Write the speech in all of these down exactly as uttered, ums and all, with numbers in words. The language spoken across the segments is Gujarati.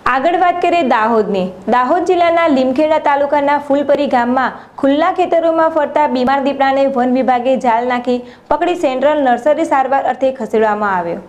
આગળ વાત કરીએ દાહોદની। દાહોદ જિલ્લાના લીમખેડા તાલુકાના ફૂલપરી ગામમાં ખુલ્લા ખેતરોમાં ફરતા બીમાર દીપડાને વન વિભાગે જાળ નાખી પકડી સેન્ટ્રલ નર્સરી સારવાર અર્થે ખસેડવામાં આવ્યો।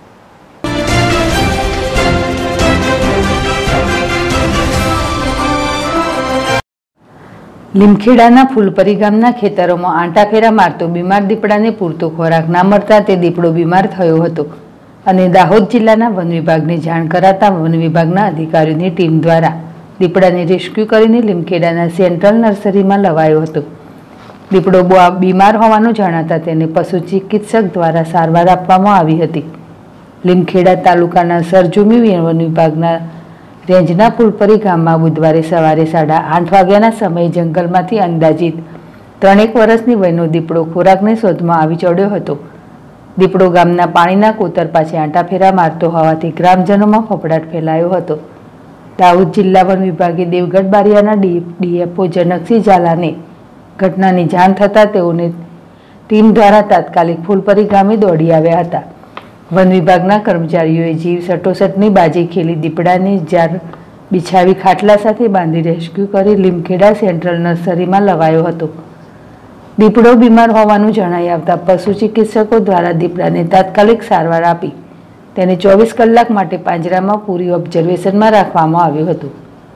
લીમખેડાના ફૂલપરી ગામના ખેતરોમાં આંટાફેરા મારતો બીમાર દીપડાને પૂરતો ખોરાક ના મળતા તે દીપડો બીમાર થયો હતો અને દાહોદ જિલ્લાના વન વિભાગને જાણ કરાતા વન વિભાગના અધિકારીઓની ટીમ દ્વારા દીપડાને રેસ્ક્યુ કરીને લીમખેડાના સેન્ટ્રલ નર્સરીમાં લવાયો હતો। દીપડો બીમાર હોવાનું જણાતા તેને પશુ ચિકિત્સક દ્વારા સારવાર આપવામાં આવી હતી। લીમખેડા તાલુકાના સરજુમી વન વિભાગના રેન્જના ફૂલપરી ગામમાં બુધવારે સવારે સાડા આઠ વાગ્યાના સમયે જંગલમાંથી અંદાજિત ત્રણેક વર્ષની વયનો દીપડો ખોરાકની શોધમાં આવી ચડ્યો હતો। દીપડો ગામના પાણીના કોતર પાસે આંટાફેરા મારતો હોવાથી ગ્રામજનોમાં ફફડાટ ફેલાયો હતો। દાહોદ જિલ્લા વન વિભાગે દેવગઢ બારિયાના ડીએફઓ જનકસિંહ ઝાલાને ઘટનાની જાણ થતાં તેઓને ટીમ દ્વારા તાત્કાલિક ફૂલપરી ગામે દોડી આવ્યા હતા। વન વિભાગના કર્મચારીઓએ જીવ સટોસટની બાજી ખેલી દીપડાને જાર બિછાવી ખાટલા સાથે બાંધી રેસ્ક્યુ કરી લીમખેડા સેન્ટ્રલ નર્સરીમાં લવાયો હતો। દીપડો બીમાર હોવાનું જણાઈ આવતા પશુ ચિકિત્સકો દ્વારા દીપડાને તાત્કાલિક સારવાર આપી તેને ચોવીસ કલાક માટે પાંજરામાં પૂરી ઓબ્ઝર્વેશનમાં રાખવામાં આવ્યું હતું।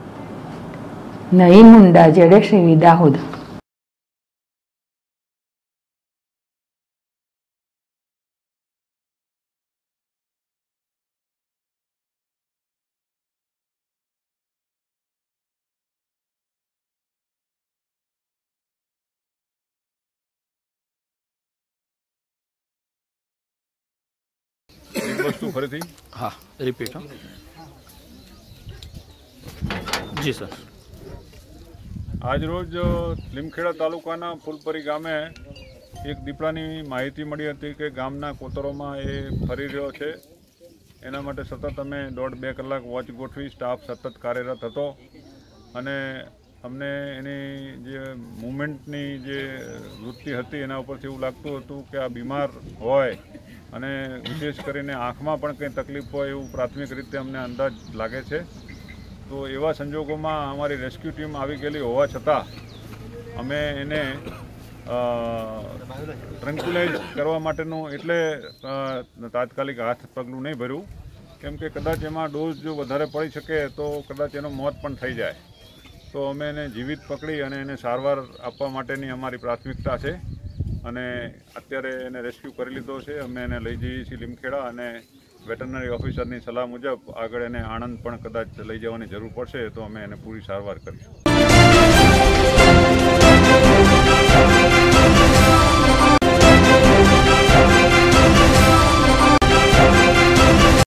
નઈમ મુંડા, જેડેશ ટીવી, દાહોદ। एक वस्तु फरीथी हाँ रिपीट हाँ जी सर। आज रोज લીમખેડા તાલુકાના ફૂલપરી ગામે એક દીપડાની માહિતી મળી હતી કે ગામના કોતરોમાં એ ફરી રહ્યો છે। એના માટે સતત અમે દોઢ બે કલાક વોચ ગોઠવી, સ્ટાફ સતત કાર્યરત હતો અને અમને એની જે મૂવમેન્ટની જે વૃત્તિ હતી એના ઉપરથી એવું લાગતું હતું કે આ બીમાર હોય અને વિશેષ કરીને આંખમાં પણ કંઈ તકલીફ હોય એવું પ્રાથમિક રીતે અમને અંદાજ લાગે છે। તો એવા સંજોગોમાં અમારી રેસ્ક્યુ ટીમ આવી ગયેલી હોવા છતાં અમે એને ટ્રન્ક્યુલાઇઝ કરવા માટેનું એટલે તાત્કાલિક હાથ પગલું નહીં ભર્યું, કેમ કે કદાચ એમાં ડોઝ જો વધારે પડી શકે તો કદાચ એનું મોત પણ થઈ જાય। તો અમે એને જીવિત પકડી અને એને સારવાર આપવા માટેની અમારી પ્રાથમિકતા છે અને અત્યારે એને રેસ્ક્યુ કરી લીધો છે। અમે એને લઈ જઈએ છીએ લીમખેડા અને વેટરનરી ઓફિસરની સલાહ મુજબ આગળ એને આણંદ પણ કદાચ લઈ જવાની જરૂર પડશે તો અમે એને પૂરી સારવાર કરીશું।